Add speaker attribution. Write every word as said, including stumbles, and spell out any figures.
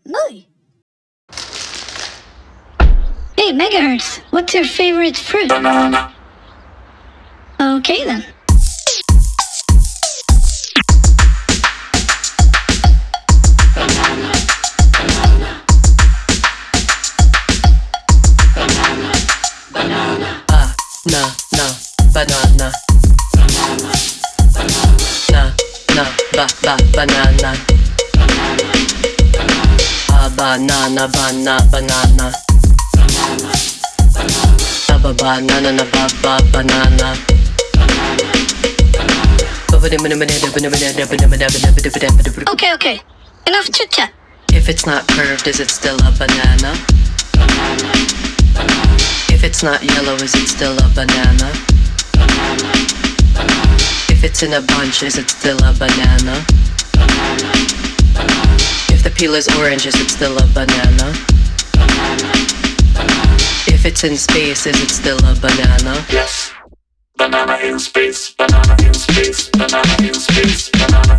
Speaker 1: Louie. Hey, Megahertz, what's your favorite fruit?
Speaker 2: Banana.
Speaker 1: Okay then.
Speaker 2: Banana. Banana. Banana. Banana.
Speaker 3: Ah, na, na, banana.
Speaker 2: Banana. Banana.
Speaker 3: Na, na, ba, ba, banana. Ah, banana, bana, banana. Ah, ba, banana, na, ba, ba, banana.
Speaker 1: Okay, okay. Enough chit chat.
Speaker 3: If it's not curved, is it still a banana? If it's not yellow, is it still a banana? If it's in a bunch, is it still a banana? If the peel is orange, is it still a banana? If it's in space, is it still a banana?
Speaker 2: Yes. Banana in space. Banana in space. Banana in space. Banana